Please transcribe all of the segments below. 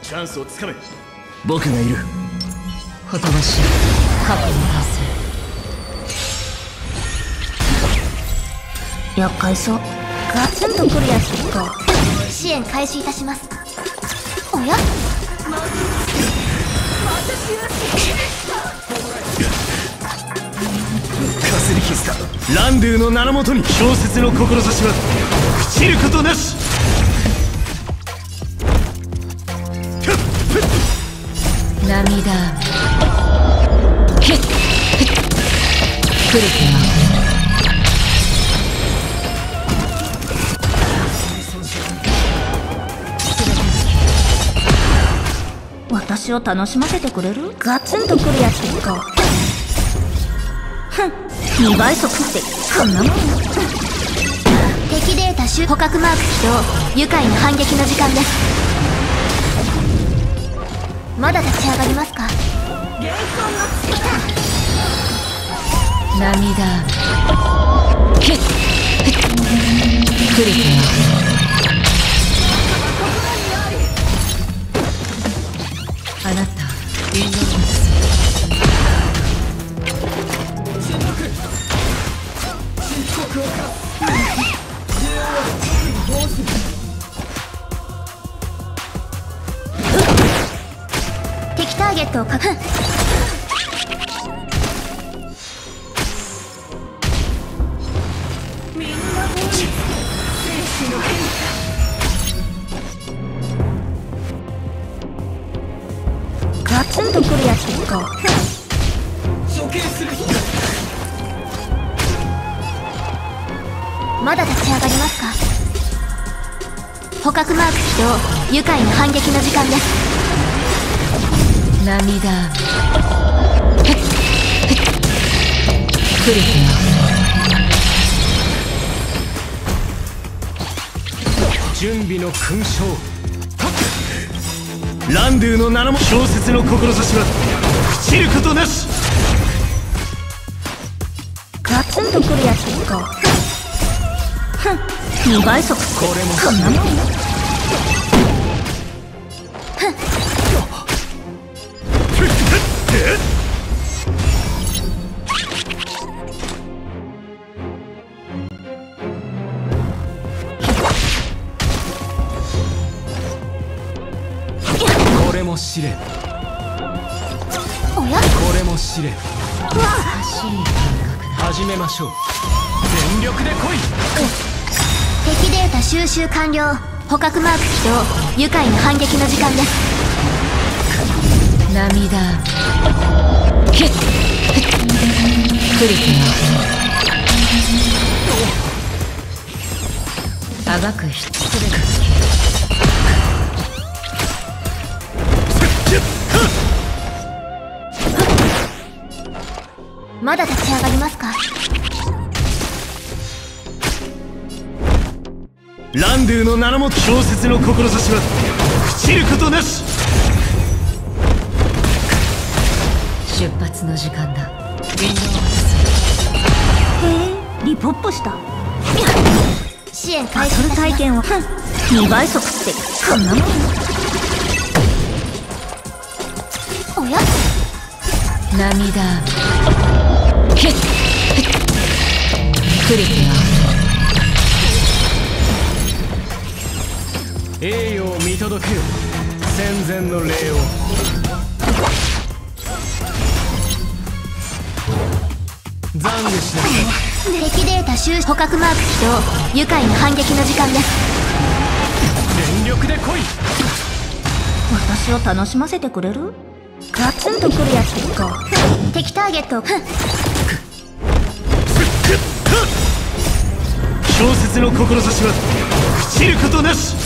チャンスをつかめ。 僕がいる。 ほとばしい過去の反省。厄介そう。ガツンとくるやつか。支援開始いたします。おや、 かすり傷か。ランドゥの名のもとに小説の志は朽ちることなし。 涙ヒッ来る気は私を楽しませてくれる？ガツンとくるやつか。ふん、2倍速ってこんなもん。敵データ捕獲マーク起動。愉快な反撃の時間です。まだ立ち上がりますか？ 涙ヒッ来る気はあなたインドです。 敵ターゲットを確保。ガツンとくるやつか。まだ立ち上がりますか？捕獲マーク起動。愉快な反撃の時間です。 涙来る気は準備の勲章。ランドゥの名のも小説の志は朽ちることなし。 ガツンとくるやつか。ふん、2倍速ってこれもこんなもん。 これも試練。 おや、 これも試練。 欲しい感覚だ。 始めましょう。全力で来い。 敵データ収集完了。捕獲マーク起動。愉快な反撃の時間です。 涙ヒッ来る気はあがく人まだ立ち上がりますか？ ランドゥの名のもと小説の志は朽ちることなし。 出発の時間だ。ウィンドウを渡す。 へえ、リポップした。支援開始。バトル体験を2倍速ってこんなもん。おや、 涙ヒッ来る気は栄誉を見届けよ。戦前の礼を。懺悔しなさい。 敵データ収集。捕獲マーク起動。愉快な反撃の時間です。 全力で来い。 私を楽しませてくれる？ガツンとくるやつか。敵ターゲットを小説の志は朽ちることなし。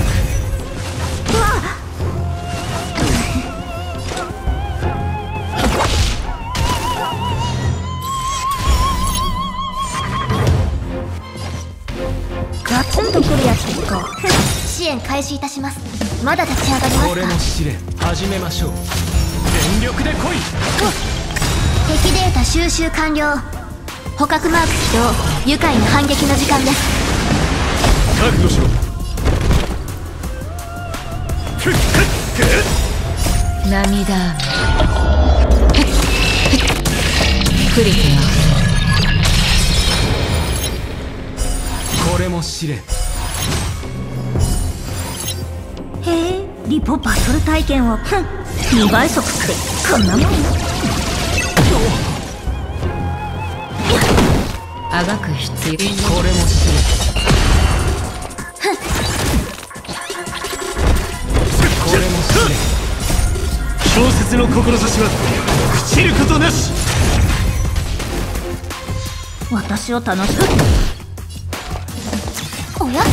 ガツンとくるやつか。支援開始いたします。まだ立ち上がりますか？ これも試練。始めましょう。全力で来い。 敵データ収集完了。捕獲マーク起動。愉快な反撃の時間です。 覚悟しろ。 涙プリティはこれも試練。 へえ、リポバトル体験を2倍速ってこんなもんよ。 あがく必要。 これも試練。これも試練。小説の志は朽ちることなし。 私を楽しく。おや、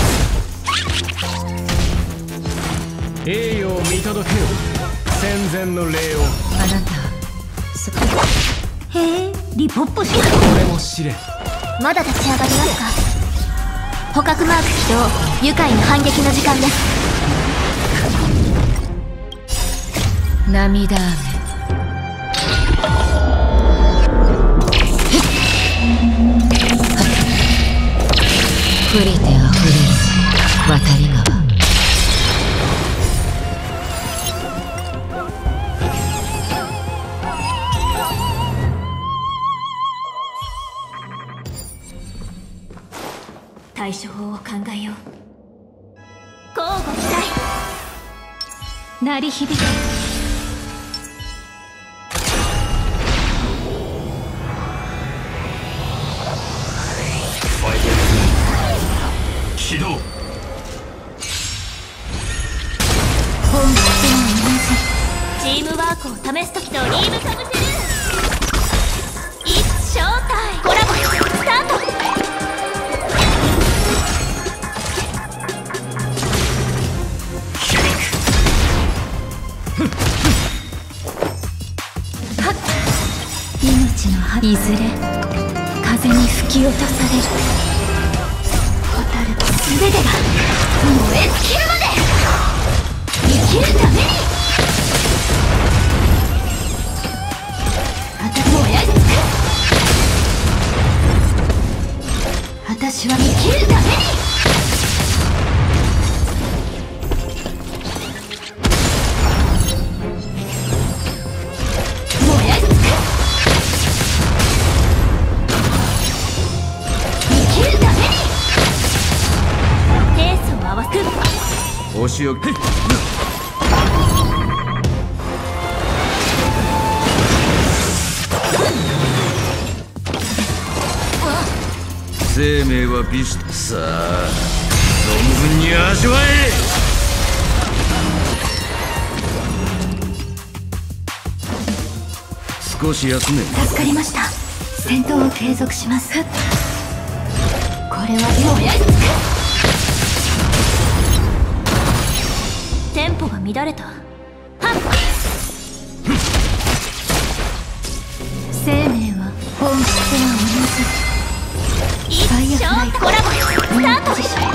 栄誉を見届けよ。戦前の礼を。 あなたへえ、リポップしこれも試練。 まだ立ち上がりますか。捕獲マーク起動。愉快な反撃の時間です。 涙降りてあふれる渡り川。 対処法を考えよう。交互期待。鳴り響け。 起動。 本質は同じ。チームワークを試す時とリーブかぶせる。いつ正体コラボスタート。命の葉いずれ風に吹き落とされる。蛍全てが燃え尽きるまで生きるために。燃やし尽く。私は生きるために。燃やし尽く。生きるために。ペースを合わす。 お仕置き。生命は美酒。さあ存分に味わえ。少し休め。 助かりました。戦闘を継続します。これは燃やし尽く。テンポが乱れた。はっ。生命は本質は同じ。一生コラボスタート。